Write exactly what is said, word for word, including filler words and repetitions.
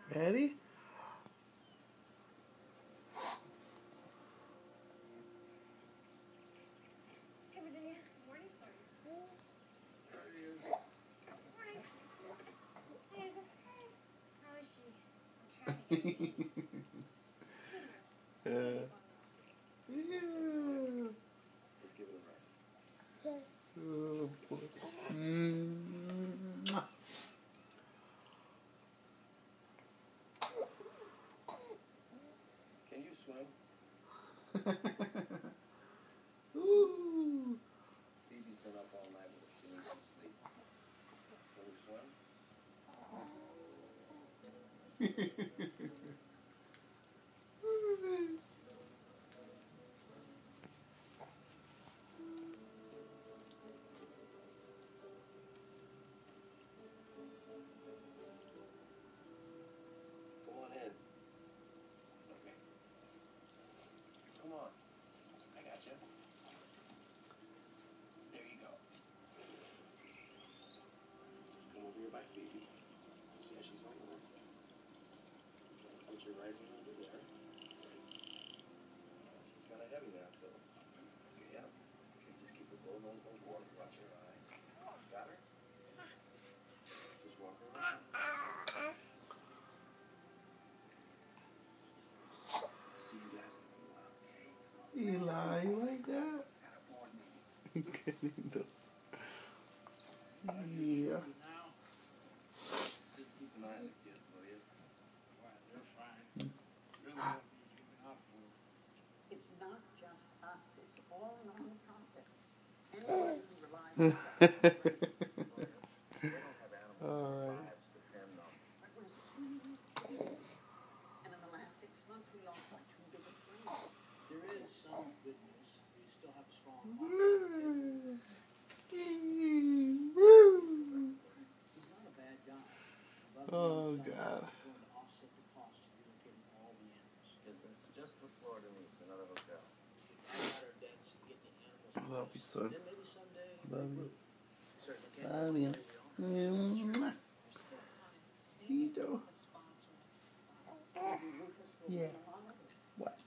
Ready? Hey, Virginia. Morning started. Morning. Hey, Hazel. How is she? I'm trying to get her named. Yeah. Yeah. Let's give it a rest. Oh, boy. Mm-hmm. Can you swim? Ooh. Phoebe's been up all night with her. She needs some sleep. Can you swim? Come on in. Okay. Come on. I got you. There you go. Just come over here by Phoebe. See how she's holding it? Put your right hand under there. She's kind of heavy now, so. Yeah. Okay, just keep her going on the water. Watch her eye. Got her? Just walk her around. See you guys in a while, okay? Eli, you like that? Got a board meeting. Qué lindo. Yeah. Just keep an eye on the kids, will you? Right, they're fine. Really what he's looking out for. It's not just us, it's all non-profits. Anyone who relies on that. They don't have animals All whose right. lives depend on them. But we're swimming. And in the last six months, we lost our two biggest brands. There is some good news. We still have a strong partner. He's not a bad guy. Above Oh, the sun, God. he's going to offset the cost of relocating all the animals. Because it's just what Florida needs, another hotel. Cut our debts and get the animals. I love you, son. Then maybe someday Love they you. will. Certainly can't Love go you. the way we are. Mwah. There's still time. You Maybe do. we could sponsor us. Maybe Rufus will Yeah. be alive. What?